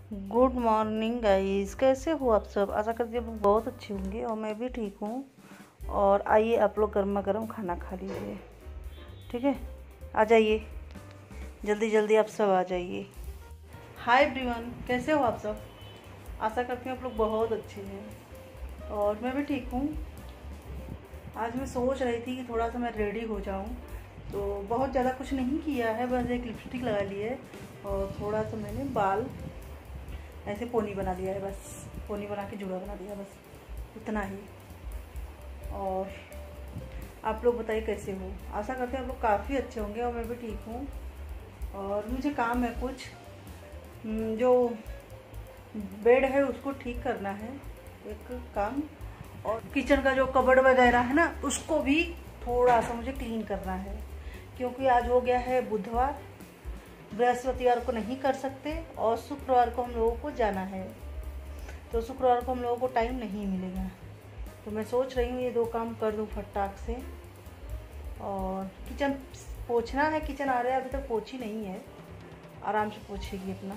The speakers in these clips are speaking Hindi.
गुड मॉर्निंग गाइस, कैसे हो आप सब। आशा करती हूँ आप बहुत अच्छे होंगे और मैं भी ठीक हूँ। और आइए आप लोग गर्मा गर्म खाना खा लीजिए। ठीक है, आ जाइए जल्दी जल्दी, आप सब आ जाइए। हाय एवरीवन, कैसे हो आप सब। आशा करती हूँ आप लोग बहुत अच्छे हैं और मैं भी ठीक हूँ। आज मैं सोच रही थी कि थोड़ा सा मैं रेडी हो जाऊँ, तो बहुत ज़्यादा कुछ नहीं किया है, बस एक लिपस्टिक लगा ली है और थोड़ा सा मैंने बाल ऐसे पोनी बना दिया है, बस पोनी बना के जुड़ा बना दिया, बस इतना ही। और आप लोग बताइए कैसे हो। आशा करते हैं आप लोग काफ़ी अच्छे होंगे और मैं भी ठीक हूँ। और मुझे काम है कुछ, जो बेड है उसको ठीक करना है, एक काम। और किचन का जो कबर्ड वगैरह है ना, उसको भी थोड़ा सा मुझे क्लीन करना है, क्योंकि आज हो गया है बुधवार। बृहस्पतिवार को नहीं कर सकते और शुक्रवार को हम लोगों को जाना है, तो शुक्रवार को हम लोगों को टाइम नहीं मिलेगा। तो मैं सोच रही हूँ ये दो काम कर दूँ फटाक से। और किचन पोछना है, किचन आ रहा है, अभी तक पोछी नहीं है, आराम से पोछेगी अपना।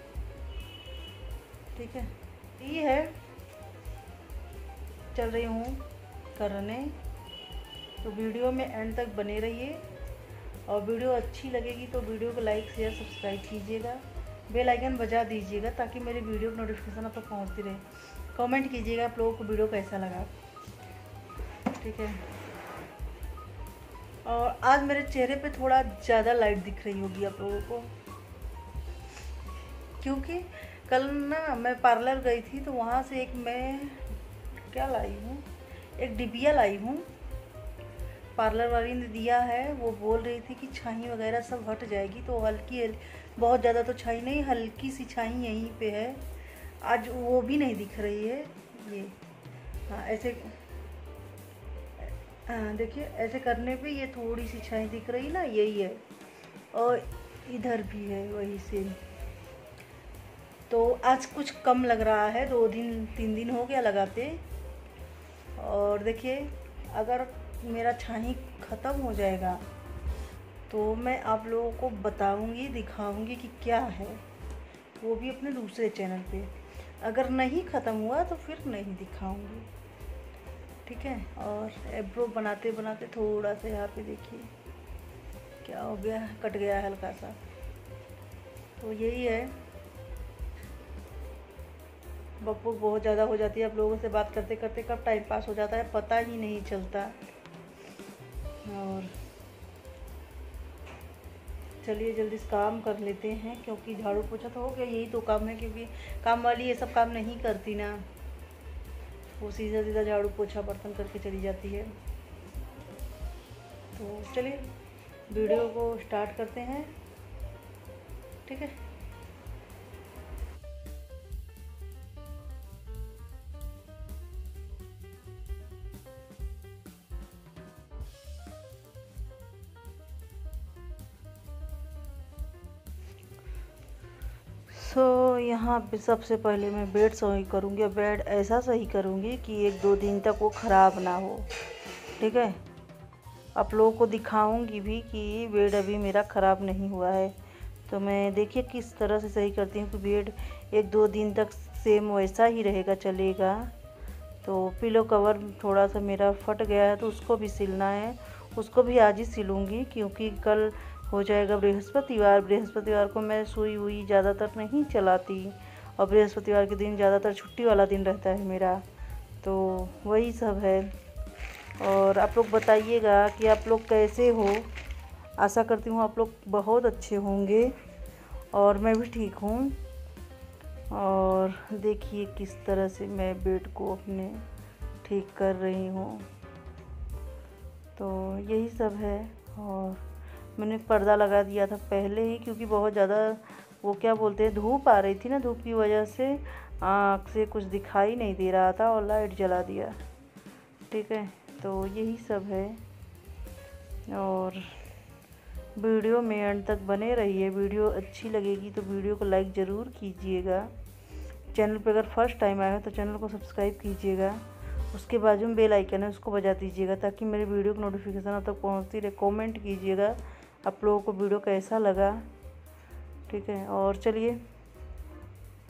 ठीक है, ये है, चल रही हूँ करने। तो वीडियो में एंड तक बने रहिए और वीडियो अच्छी लगेगी तो वीडियो को लाइक शेयर सब्सक्राइब कीजिएगा, बेल आइकन बजा दीजिएगा ताकि मेरी वीडियो की नोटिफिकेशन आप तक पहुँचती रहे। कमेंट कीजिएगा आप लोगों को वीडियो कैसा लगा। ठीक है, और आज मेरे चेहरे पे थोड़ा ज़्यादा लाइट दिख रही होगी आप लोगों को, क्योंकि कल ना मैं पार्लर गई थी, तो वहाँ से एक मैं क्या लाई हूँ, एक डिबिया लाई हूँ। पार्लर वाली ने दिया है, वो बोल रही थी कि छाई वगैरह सब हट जाएगी, तो हल्की बहुत ज़्यादा तो छाई नहीं, हल्की सी छाई यहीं पे है। आज वो भी नहीं दिख रही है ये। हाँ ऐसे, हाँ देखिए ऐसे करने पे ये थोड़ी सी छाई दिख रही ना, यही है। और इधर भी है वही सेम। तो आज कुछ कम लग रहा है, 2 दिन 3 दिन हो गया लगाते। और देखिए अगर मेरा छाई ख़त्म हो जाएगा तो मैं आप लोगों को बताऊंगी, दिखाऊंगी कि क्या है, वो भी अपने दूसरे चैनल पे। अगर नहीं ख़त्म हुआ तो फिर नहीं दिखाऊंगी। ठीक है, और एब्रो बनाते बनाते थोड़ा सा यहाँ पे देखिए क्या हो गया, कट गया हल्का सा। तो यही है, बकबक बहुत ज़्यादा हो जाती है। आप लोगों से बात करते करते कब टाइम पास हो जाता है पता ही नहीं चलता। और चलिए जल्दी से काम कर लेते हैं, क्योंकि झाड़ू पोछा तो हो गया, यही तो काम है, क्योंकि काम वाली ये सब काम नहीं करती ना, वो सीधा सीधा झाड़ू पोछा बर्तन करके चली जाती है। तो चलिए वीडियो को स्टार्ट करते हैं। ठीक है, यहाँ पे सबसे पहले मैं बेड सही करूँगी। बेड ऐसा सही करूँगी कि 1-2 दिन तक वो ख़राब ना हो। ठीक है, आप लोगों को दिखाऊंगी भी कि बेड अभी मेरा ख़राब नहीं हुआ है। तो मैं देखिए किस तरह से सही करती हूँ कि बेड 1-2 दिन तक सेम वैसा ही रहेगा, चलेगा। तो पिलो कवर थोड़ा सा मेरा फट गया है, तो उसको भी सिलना है, उसको भी आज ही सिलूँगी, क्योंकि कल हो जाएगा बृहस्पतिवार। बृहस्पतिवार को मैं सुई हुई ज़्यादातर नहीं चलाती, और बृहस्पतिवार के दिन ज़्यादातर छुट्टी वाला दिन रहता है मेरा। तो वही सब है। और आप लोग बताइएगा कि आप लोग कैसे हो। आशा करती हूँ आप लोग बहुत अच्छे होंगे और मैं भी ठीक हूँ। और देखिए किस तरह से मैं बेड को अपने ठीक कर रही हूँ। तो यही सब है। और मैंने पर्दा लगा दिया था पहले ही, क्योंकि बहुत ज़्यादा वो क्या बोलते हैं, धूप आ रही थी ना, धूप की वजह से आँख से कुछ दिखाई नहीं दे रहा था, और लाइट जला दिया। ठीक है, तो यही सब है। और वीडियो में एंड तक बने रहिए, वीडियो अच्छी लगेगी तो वीडियो को लाइक ज़रूर कीजिएगा। चैनल पर अगर फर्स्ट टाइम आया है तो चैनल को सब्सक्राइब कीजिएगा, उसके बाजू में बेल आइकन है उसको बजा दीजिएगा ताकि मेरे वीडियो की नोटिफिकेशन आप तक पहुँचती रहे। कमेंट कीजिएगा आप लोगों को वीडियो कैसा लगा। ठीक है, और चलिए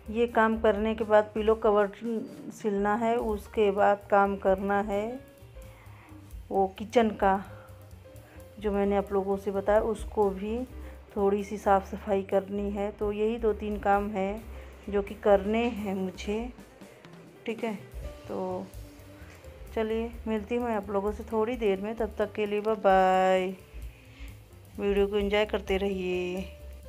ये काम करने के बाद पिलो कवर सिलना है। उसके बाद काम करना है वो किचन का, जो मैंने आप लोगों से बताया, उसको भी थोड़ी सी साफ़ सफाई करनी है। तो यही 2-3 काम है जो कि करने हैं मुझे, ठीक है। तो चलिए मिलती हूँ मैं आप लोगों से थोड़ी देर में, तब तक के लिए बाय बाय। वीडियो को एंजॉय करते रहिए।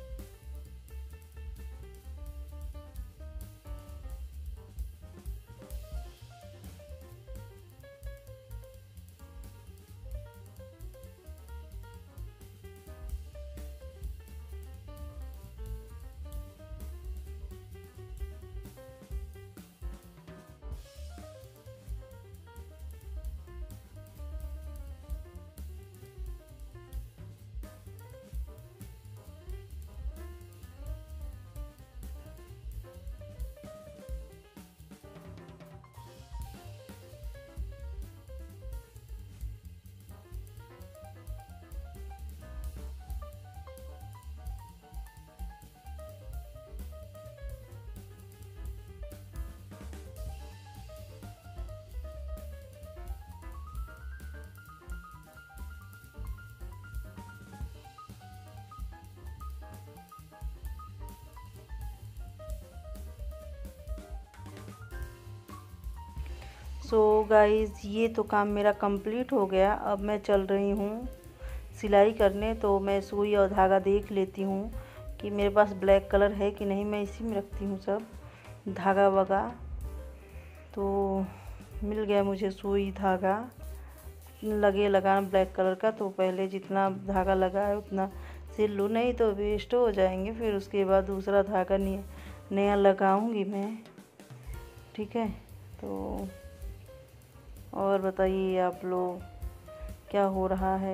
सो गाइज़, ये तो काम मेरा कंप्लीट हो गया। अब मैं चल रही हूँ सिलाई करने। तो मैं सुई और धागा देख लेती हूँ कि मेरे पास ब्लैक कलर है कि नहीं। मैं इसी में रखती हूँ सब धागा वगा। तो मिल गया मुझे सुई धागा लगाना ब्लैक कलर का। तो पहले जितना धागा लगा है उतना सिल लूँ, नहीं तो वेस्ट हो जाएंगे। फिर उसके बाद दूसरा धागा नया लगाऊंगी मैं, ठीक है। तो और बताइए आप लोग क्या हो रहा है।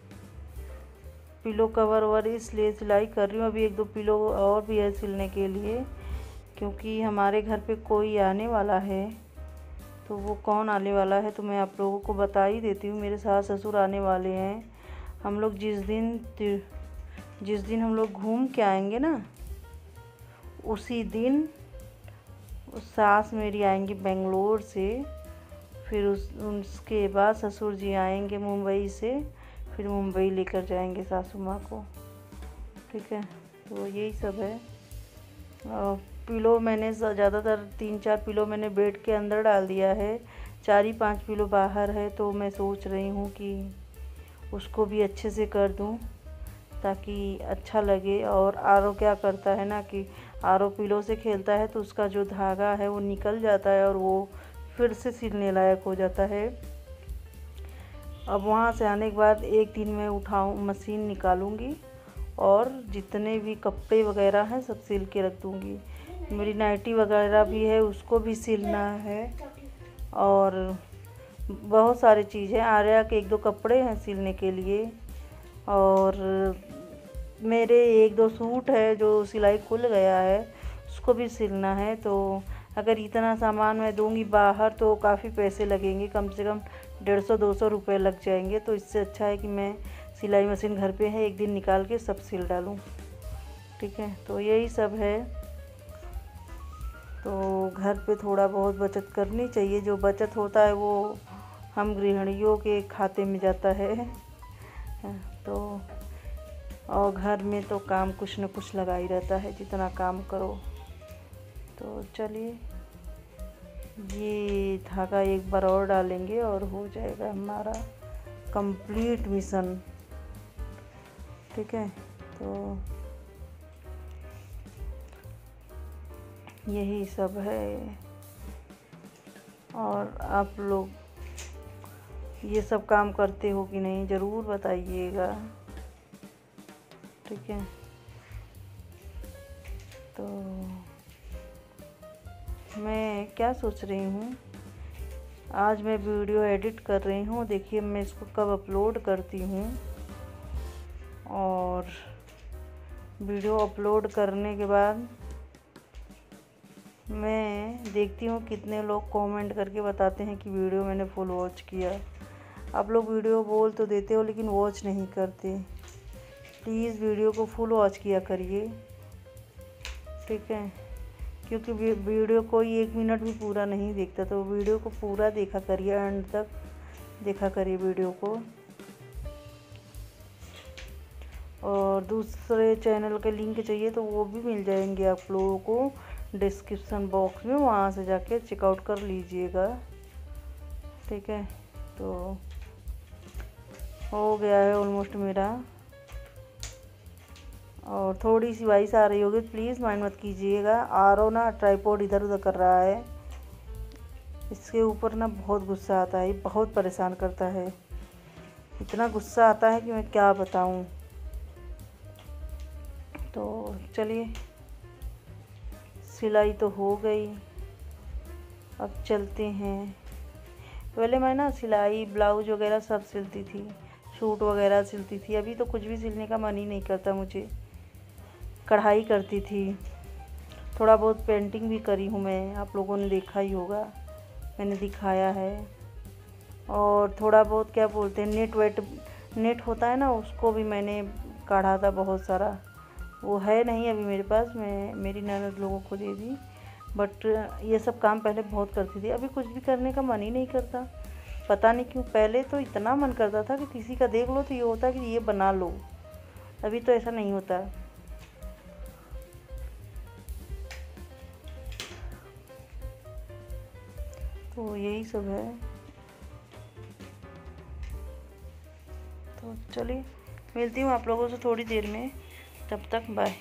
पिलो कवर वर इसलिए सिलाई कर रही हूँ। अभी 1-2 पिलो और भी है सिलने के लिए, क्योंकि हमारे घर पे कोई आने वाला है। तो वो कौन आने वाला है तो मैं आप लोगों को बता ही देती हूँ। मेरे सास ससुर आने वाले हैं। हम लोग जिस दिन हम लोग घूम के आएंगे ना, उसी दिन सास मेरी आएंगी बेंगलोर से। फिर उसके बाद ससुर जी आएंगे मुंबई से। फिर मुंबई लेकर जाएंगे सासू माँ को, ठीक है। तो यही सब है। पिलो मैंने ज़्यादातर 3-4 पिलो मैंने बेड के अंदर डाल दिया है। 4 ही 5 पिलो बाहर है। तो मैं सोच रही हूँ कि उसको भी अच्छे से कर दूँ ताकि अच्छा लगे। और आरो क्या करता है ना कि आरो पिलो से खेलता है तो उसका जो धागा है वो निकल जाता है और वो फिर से सिलने लायक हो जाता है। अब वहाँ से आने के बाद एक दिन मैं मशीन निकालूंगी और जितने भी कपड़े वगैरह हैं सब सिल के रख दूँगी। मेरी नाइटी वगैरह भी है, उसको भी सिलना है। और बहुत सारी चीज़ें, आर्या के 1-2 कपड़े हैं सिलने के लिए। और मेरे 1-2 सूट है जो सिलाई खुल गया है, उसको भी सिलना है। तो अगर इतना सामान मैं दूंगी बाहर तो काफ़ी पैसे लगेंगे, कम से कम 150-200 रुपये लग जाएंगे। तो इससे अच्छा है कि मैं सिलाई मशीन घर पे है, एक दिन निकाल के सब सिल डालूं, ठीक है। तो यही सब है। तो घर पे थोड़ा बहुत बचत करनी चाहिए। जो बचत होता है वो हम गृहिणियों के खाते में जाता है। तो और घर में तो काम कुछ न कुछ लगा ही रहता है, जितना काम करो। तो चलिए, ये धागा एक बार और डालेंगे और हो जाएगा हमारा कंप्लीट मिशन, ठीक है। तो यही सब है। और आप लोग ये सब काम करते हो कि नहीं ज़रूर बताइएगा, ठीक है। तो मैं क्या सोच रही हूँ, आज मैं वीडियो एडिट कर रही हूँ। देखिए मैं इसको कब अपलोड करती हूँ। और वीडियो अपलोड करने के बाद मैं देखती हूँ कितने लोग कमेंट करके बताते हैं कि वीडियो मैंने फुल वॉच किया। आप लोग वीडियो बोल तो देते हो लेकिन वॉच नहीं करते। प्लीज़ वीडियो को फुल वॉच किया करिए, ठीक है। क्योंकि वीडियो कोई 1 मिनट भी पूरा नहीं देखता, तो वीडियो को पूरा देखा करिए, एंड तक देखा करिए वीडियो को। और दूसरे चैनल के लिंक चाहिए तो वो भी मिल जाएंगे आप लोगों को डिस्क्रिप्शन बॉक्स में, वहाँ से जाके चेकआउट कर लीजिएगा। ठीक है, तो हो गया है ऑलमोस्ट मेरा। और थोड़ी सी वॉइस आ रही होगी, प्लीज़ माइंड मत कीजिएगा। आरओ ना ट्राइपॉड इधर उधर कर रहा है, इसके ऊपर ना बहुत गुस्सा आता है, बहुत परेशान करता है। इतना गुस्सा आता है कि मैं क्या बताऊं। तो चलिए, सिलाई तो हो गई, अब चलते हैं। पहले मैं ना सिलाई ब्लाउज वगैरह सब सिलती थी, सूट वगैरह सिलती थी। अभी तो कुछ भी सिलने का मन ही नहीं करता मुझे। कढ़ाई करती थी, थोड़ा बहुत पेंटिंग भी करी हूँ मैं, आप लोगों ने देखा ही होगा, मैंने दिखाया है। और थोड़ा बहुत क्या बोलते हैं नेट होता है ना, उसको भी मैंने काढ़ा था बहुत सारा। वो है नहीं अभी मेरे पास, मैं मेरी ननद लोगों को दे दी। बट ये सब काम पहले बहुत करती थी, अभी कुछ भी करने का मन ही नहीं करता, पता नहीं क्यों। पहले तो इतना मन करता था कि किसी का देख लो तो ये होता कि ये बना लो, अभी तो ऐसा नहीं होता। तो यही सब है। तो चलिए, मिलती हूँ आप लोगों से थोड़ी देर में, तब तक बाय।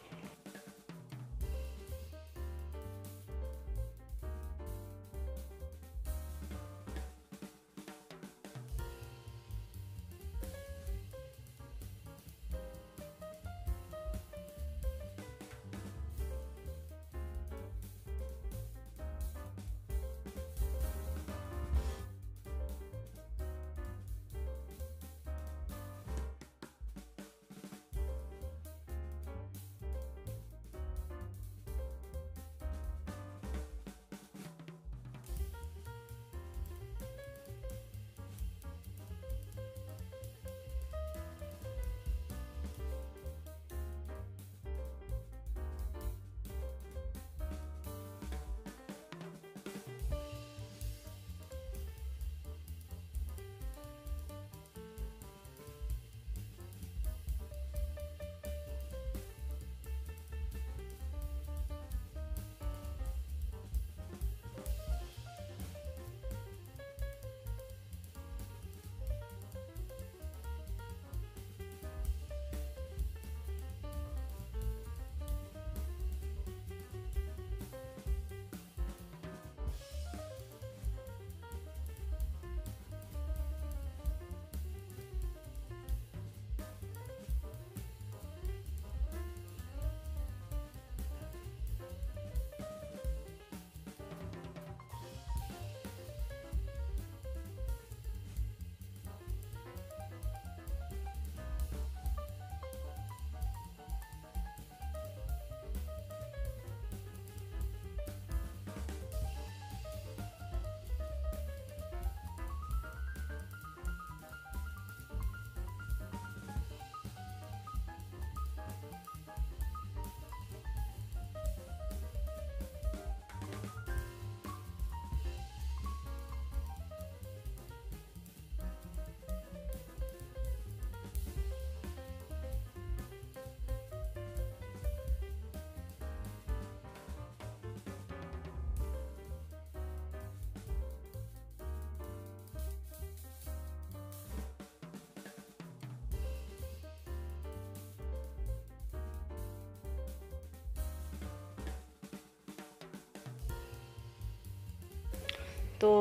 तो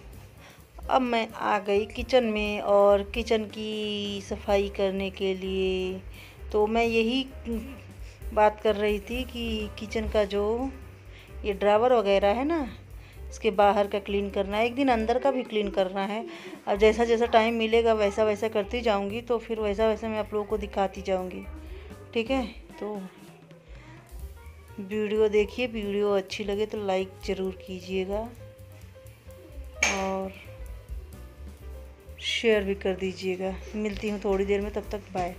अब मैं आ गई किचन में, और किचन की सफाई करने के लिए। तो मैं यही बात कर रही थी कि किचन का जो ये ड्रावर वगैरह है ना, इसके बाहर का क्लीन करना है, एक दिन अंदर का भी क्लीन करना है। अब जैसा जैसा टाइम मिलेगा वैसा वैसा करती जाऊंगी, तो फिर वैसा वैसा मैं आप लोगों को दिखाती जाऊंगी। ठीक है, तो वीडियो देखिए, वीडियो अच्छी लगे तो लाइक ज़रूर कीजिएगा और शेयर भी कर दीजिएगा। मिलती हूँ थोड़ी देर में, तब तक बाय।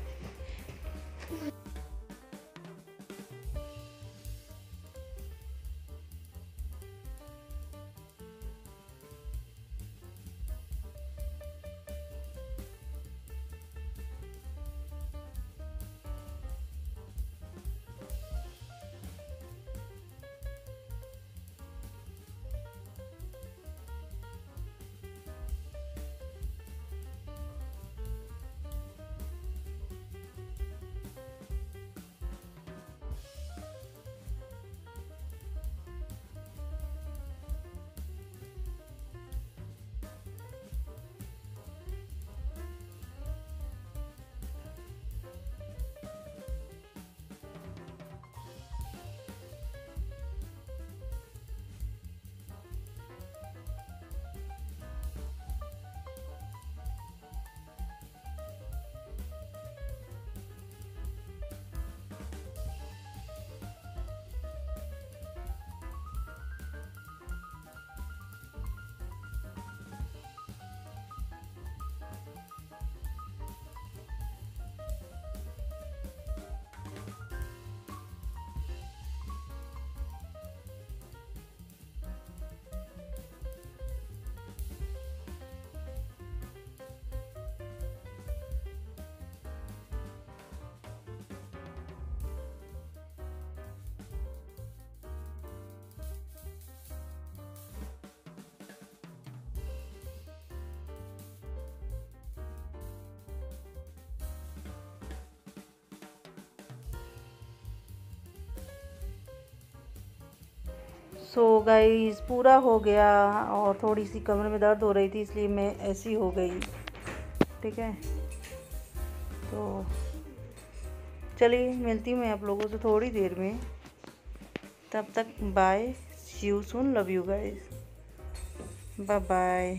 सो गाइस पूरा हो गया, और थोड़ी सी कमर में दर्द हो रही थी इसलिए मैं ऐसी हो गई। ठीक है, तो चलिए मिलती हूँ मैं आप लोगों से थोड़ी देर में। तब तक bye, see you soon, love you guys, bye bye.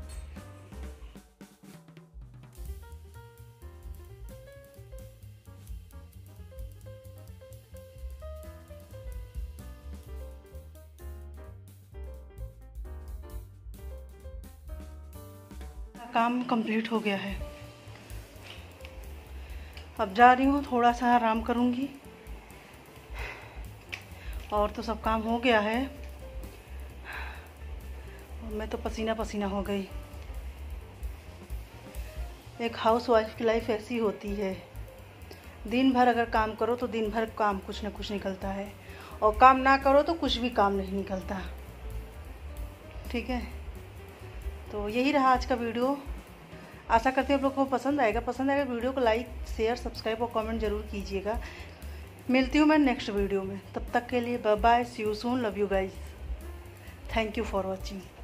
काम कंप्लीट हो गया है, अब जा रही हूँ, थोड़ा सा आराम करूँगी और तो सब काम हो गया है। मैं तो पसीना पसीना हो गई। एक हाउस वाइफ की लाइफ ऐसी होती है, दिन भर अगर काम करो तो दिन भर काम कुछ ना कुछ निकलता है, और काम ना करो तो कुछ भी काम नहीं निकलता। ठीक है, तो यही रहा आज का वीडियो। आशा करते हैं आप लोगों को पसंद आएगा। वीडियो को लाइक, शेयर, सब्सक्राइब और कमेंट जरूर कीजिएगा। मिलती हूँ मैं नेक्स्ट वीडियो में, तब तक के लिए bye bye, see you soon, love you guys, thank you for watching.